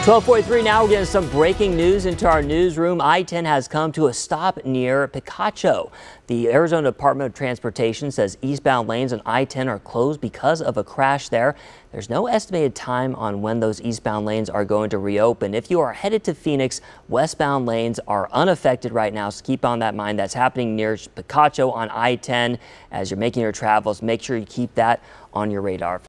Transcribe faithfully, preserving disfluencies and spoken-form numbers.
twelve forty-three now, we're getting some breaking news into our newsroom. I ten has come to a stop near Picacho. The Arizona Department of Transportation says eastbound lanes on I ten are closed because of a crash there. There's no estimated time on when those eastbound lanes are going to reopen. If you are headed to Phoenix, westbound lanes are unaffected right now, so keep on that mind. That's happening near Picacho on I ten. As you're making your travels, make sure you keep that on your radar.